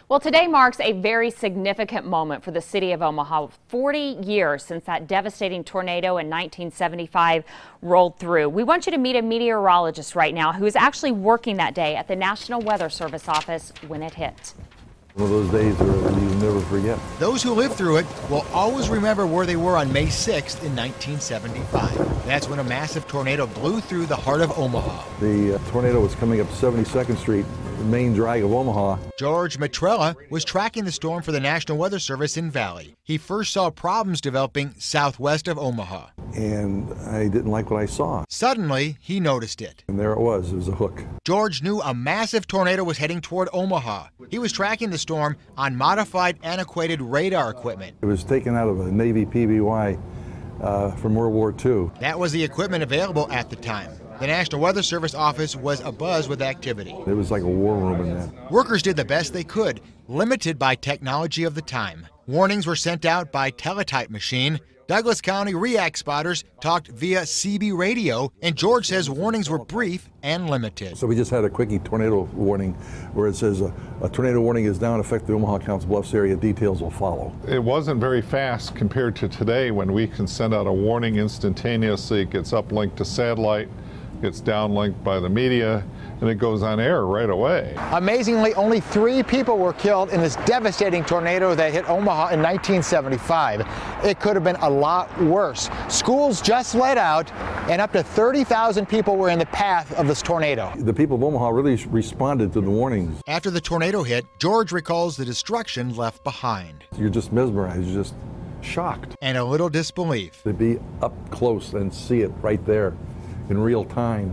Well, today marks a very significant moment for the city of Omaha. 40 years since that devastating tornado in 1975 rolled through. We want you to meet a meteorologist right now who is actually working that day at the National Weather Service office when it hit. One of those days that you'll never forget. Those who lived through it will always remember where they were on May 6th in 1975. That's when a massive tornado blew through the heart of Omaha. The tornado was coming up 72nd Street, the main drag of Omaha. George Meteorologist was tracking the storm for the National Weather Service in Valley. He first saw problems developing southwest of Omaha. And I didn't like what I saw. Suddenly, he noticed it. And there it was a hook. George knew a massive tornado was heading toward Omaha. He was tracking the storm on modified, antiquated radar equipment. It was taken out of a Navy PBY from World War II. That was the equipment available at the time. The National Weather Service office was abuzz with activity. It was like a war room in there. Workers did the best they could, limited by technology of the time. Warnings were sent out by teletype machine. Douglas County REACT spotters talked via CB radio, and George says warnings were brief and limited. So we just had a quickie tornado warning where it says a tornado warning is now in effect in the Omaha Council Bluffs area. Details will follow. It wasn't very fast compared to today when we can send out a warning instantaneously. It gets uplinked to satellite, gets downlinked by the media, and it goes on air right away. Amazingly, only 3 people were killed in this devastating tornado that hit Omaha in 1975. It could have been a lot worse. Schools just let out, and up to 30,000 people were in the path of this tornado. The people of Omaha really responded to the warnings. After the tornado hit, George recalls the destruction left behind. You're just mesmerized, you're just shocked. And a little disbelief. To be up close and see it right there in real time,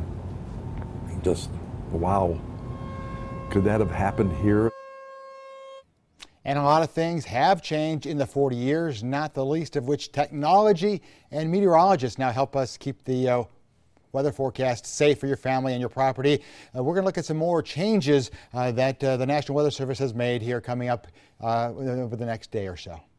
just wow, could that have happened here? And a lot of things have changed in the 40 years, not the least of which technology and meteorologists now help us keep the weather forecast safe for your family and your property. We're going to look at some more changes that the National Weather Service has made here coming up over the next day or so.